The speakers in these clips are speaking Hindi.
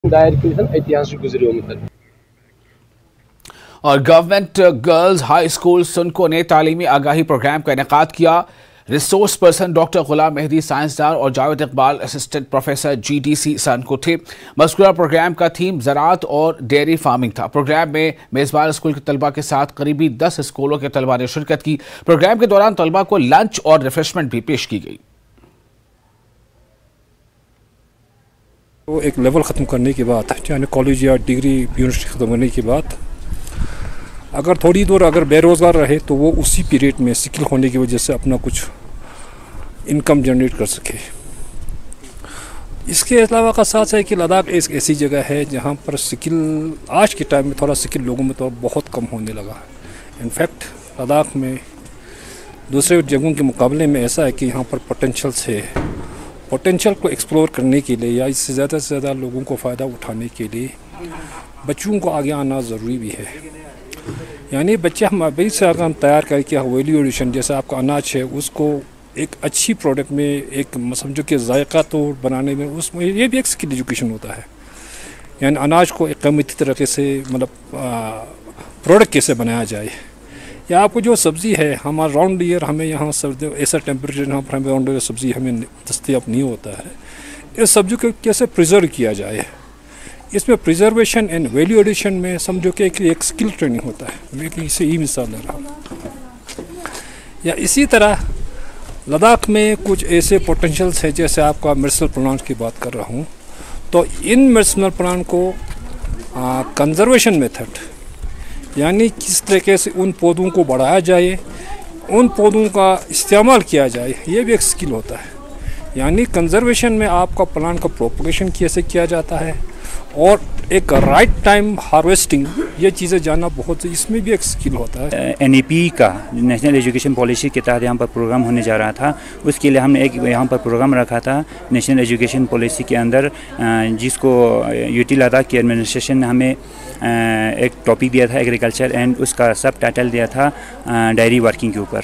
दायर ऐतिहासिक गुजरे और गवर्नमेंट गर्ल्स हाई स्कूल सुनको ने तालीमी आगाही प्रोग्राम का इनेकाद किया। Resource person doctor Ghulam Mehdi साइंसदान और Javed Iqbal assistant professor GDC Sankoo थे। मज़कूरा प्रोग्राम का थीम ज़राअत और डेयरी फार्मिंग था। प्रोग्राम में मेज़बान स्कूल के तलबा के साथ करीबी 10 स्कूलों के तलबा ने शिरकत की। प्रोग्राम के दौरान तलबा को लंच और रिफ्रेशमेंट भी पेश की गई। तो एक लेवल ख़त्म करने के बाद, चाहे कॉलेज या डिग्री यूनिवर्सिटी ख़त्म करने के बाद अगर थोड़ी दूर अगर बेरोज़गार रहे तो वो उसी पीरियड में स्किल होने की वजह से अपना कुछ इनकम जनरेट कर सके। इसके अलावा का साथ है कि लद्दाख एक ऐसी जगह है जहाँ पर स्किल आज के टाइम में थोड़ा स्किल लोगों में तो बहुत कम होने लगा है। इनफैक्ट लद्दाख में दूसरे जगहों के मुकाबले में ऐसा है कि यहाँ पर पोटेंशियल्स है। पोटेंशियल को एक्सप्लोर करने के लिए या इससे ज़्यादा से ज़्यादा लोगों को फ़ायदा उठाने के लिए बच्चों को आगे आना ज़रूरी भी है। यानी बच्चे हम अभी से अगर हम तैयार करके वैल्यू एडिशन जैसा आपका अनाज है उसको एक अच्छी प्रोडक्ट में एक समझो कि जायका तो बनाने में उसमें ये भी एक स्किल एजुकेशन होता है। यानी अनाज को एक कीमती तरीके से मतलब प्रोडक्ट कैसे बनाया जाए, या आपको जो सब्ज़ी है हमारा राउंड ईयर हमें यहाँ सर्दी ऐसा टेम्परेचर यहाँ पर हमें राउंड ईयर सब्ज़ी हमें दस्तयाब नहीं होता है। इस सब्ज़ी को कैसे प्रिजर्व किया जाए, इसमें प्रिजर्वेशन एंड वैल्यू एडिशन में समझो कि एक स्किल ट्रेनिंग होता है। मैं इसे ही मिसाल दे रहा हूँ। या इसी तरह लद्दाख में कुछ ऐसे पोटेंशियल्स है, जैसे आपका मेडिसिनल प्लांट की बात कर रहा हूँ, तो इन मेडिसिनल प्लांट को कंजर्वेशन मेथड यानी किस तरीके से उन पौधों को बढ़ाया जाए, उन पौधों का इस्तेमाल किया जाए, ये भी एक स्किल होता है। यानी कंजर्वेशन में आपका प्लांट का प्रोपगेशन कैसे किया जाता है और एक राइट टाइम हार्वेस्टिंग, ये चीज़ें जानना बहुत, इसमें भी एक स्किल होता है। NEP का नेशनल एजुकेशन पॉलिसी के तहत यहाँ पर प्रोग्राम होने जा रहा था। उसके लिए हमने एक यहाँ पर प्रोग्राम रखा था नेशनल एजुकेशन पॉलिसी के अंदर, जिसको UT लद्दाख की एडमिनिस्ट्रेशन ने हमें एक टॉपिक दिया था एग्रीकल्चर, एंड उसका सब टाइटल दिया था डायरी वर्किंग के ऊपर।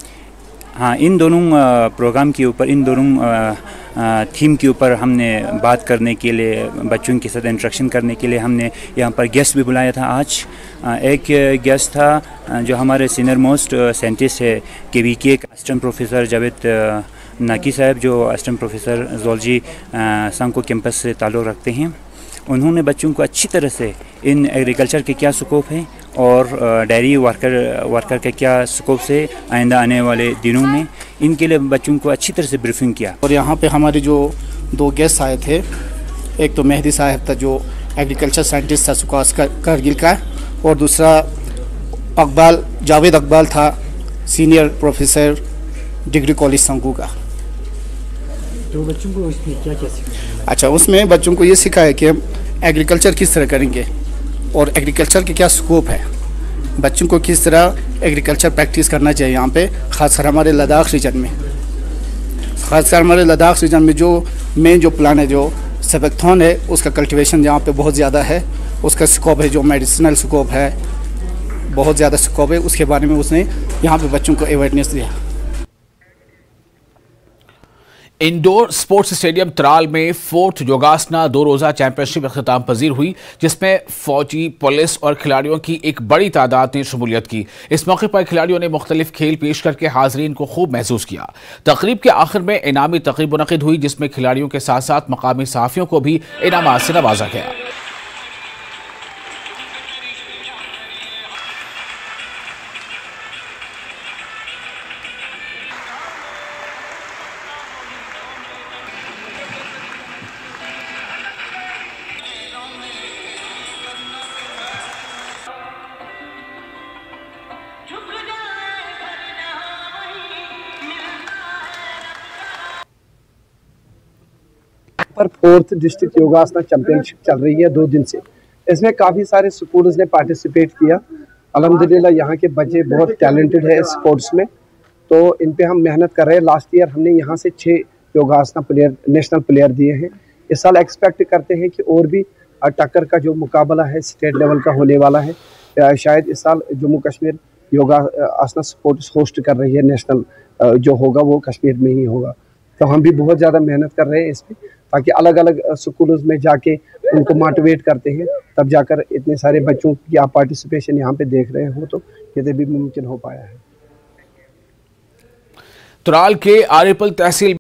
हाँ, इन दोनों प्रोग्राम के ऊपर, इन दोनों थीम के ऊपर हमने बात करने के लिए, बच्चों के साथ इंटरेक्शन करने के लिए हमने यहाँ पर गेस्ट भी बुलाया था। आज एक गेस्ट था जो हमारे सीनियर मोस्ट साइंटिस्ट है KVK assistant professor Javed Naqi साहब, जो assistant professor zoology Sankoo campus से ताल्लुक़ रखते हैं। उन्होंने बच्चों को अच्छी तरह से इन एग्रीकल्चर के क्या स्कोप है और डायरी वर्कर के क्या स्कोप से आइंदा आने वाले दिनों में, इनके लिए बच्चों को अच्छी तरह से ब्रीफिंग किया। और यहाँ पे हमारे जो 2 गेस्ट आए थे, एक तो मेहदी साहब था जो एग्रीकल्चर साइंटिस्ट था सुकास कारगिल का, और दूसरा जावेद इकबाल था senior professor degree college Sankoo का। तो बच्चों को इसमें क्या क्या सीखा? अच्छा, उसमें बच्चों को ये सिखाया कि हम एग्रीकल्चर किस तरह करेंगे और एग्रीकल्चर के क्या स्कोप है, बच्चों को किस तरह एग्रीकल्चर प्रैक्टिस करना चाहिए यहाँ पे, ख़ासकर हमारे लद्दाख रीजन में। ख़ासकर हमारे लद्दाख रीजन में जो मेन जो प्लान है, जो सबकथॉन है, उसका कल्टीवेशन यहाँ पे बहुत ज़्यादा है। उसका स्कोप है जो मेडिसिनल स्कोप है, बहुत ज़्यादा स्कोप है। उसके बारे में उसने यहाँ पे बच्चों को अवेयरनेस दिया। इंडोर स्पोर्ट्स स्टेडियम त्राल में 4th योगासना 2 रोज़ा चैंपियनशिप अख्ताम पजीर हुई, जिसमें फौजी, पुलिस और खिलाड़ियों की एक बड़ी तादाद ने शमूलियत की। इस मौके पर खिलाड़ियों ने मुख्तलिफ खेल पेश करके हाजरीन को खूब महसूस किया। तकरीब के आखिर में इनामी तकरीब मुनक़िद हुई, जिसमें खिलाड़ियों के साथ साथ मकामी सहाफ़ियों को भी इनामात से नवाजा गया। पर 4th डिस्ट्रिक्ट योगासना चैंपियनशिप चल रही है 2 दिन से। इसमें काफ़ी सारे स्कूल्स ने पार्टिसिपेट किया। अल्हम्दुलिल्लाह यहाँ के बच्चे बहुत टैलेंटेड है स्पोर्ट्स में, तो इन पे हम मेहनत कर रहे हैं। लास्ट ईयर हमने यहाँ से 6 योगासना प्लेयर, नेशनल प्लेयर दिए हैं। इस साल एक्सपेक्ट करते हैं कि और भी टक्कर का जो मुकाबला है स्टेट लेवल का होने वाला है। शायद इस साल जम्मू कश्मीर योगा आसना स्पोर्ट्स होस्ट कर रही है, नेशनल जो होगा वो कश्मीर में ही होगा। तो हम भी बहुत ज़्यादा मेहनत कर रहे हैं इस पर, ताकि अलग अलग स्कूलों में जाके उनको मोटिवेट करते हैं, तब जाकर इतने सारे बच्चों की आप पार्टिसिपेशन यहाँ पे देख रहे हो, तो ये भी मुमकिन हो पाया है। तुराल के आरिपल तहसील